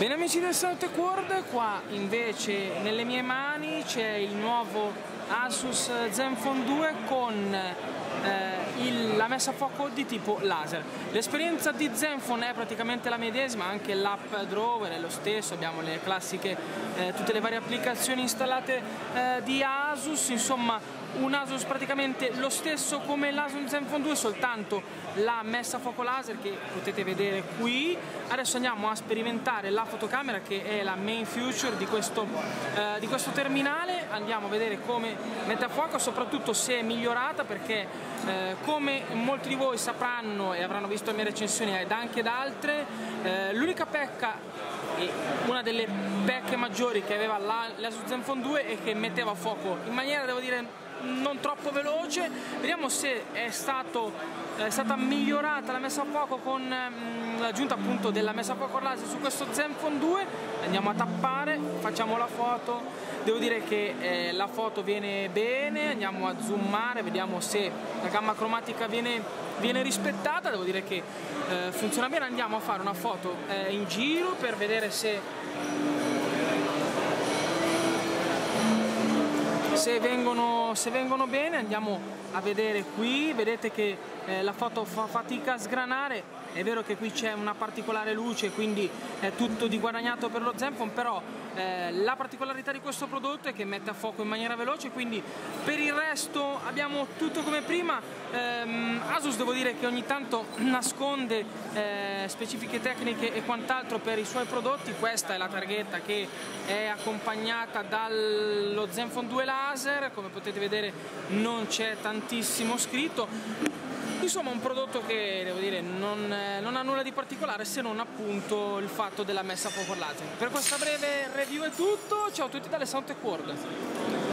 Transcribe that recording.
Bene amici del Soundtech World, qua invece nelle mie mani c'è il nuovo Asus Zenfone 2 con la messa a fuoco di tipo laser. L'esperienza di Zenfone è praticamente la medesima, anche l'app drawer è lo stesso, abbiamo le classiche, tutte le varie applicazioni installate di Asus, insomma un Asus praticamente lo stesso come l'Asus Zenfone 2, soltanto la messa a fuoco laser che potete vedere qui. Adesso andiamo a sperimentare la fotocamera, che è la main feature di questo terminale. Andiamo a vedere come mette a fuoco, soprattutto se è migliorata, perché come molti di voi sapranno e avranno visto le mie recensioni ed anche da altre, l'unica pecca e una delle pecche maggiori che aveva l'Asus Zenfone 2 è che metteva a fuoco in maniera, devo dire, non troppo veloce. Vediamo se è stata migliorata la messa a fuoco con l'aggiunta appunto della messa a fuoco laser su questo Zenfone 2. Andiamo a tappare, facciamo la foto, devo dire che la foto viene bene. Andiamo a zoomare, vediamo se la gamma cromatica viene rispettata, devo dire che funziona bene. Andiamo a fare una foto in giro per vedere se vengono bene. Andiamo a vedere qui, vedete che la foto fa fatica a sgranare. È vero che qui c'è una particolare luce, quindi è tutto di guadagnato per lo Zenfone, però la particolarità di questo prodotto è che mette a fuoco in maniera veloce, quindi per il resto abbiamo tutto come prima. Asus, devo dire che ogni tanto nasconde specifiche tecniche e quant'altro per i suoi prodotti. Questa è la targhetta che è accompagnata dallo Zenfone 2 laser, come potete vedere non c'è tantissimo scritto. Insomma, un prodotto che, devo dire, non ha nulla di particolare, se non appunto il fatto della messa a fuoco laser. Per questa breve review è tutto, ciao a tutti dalle Soundtech World.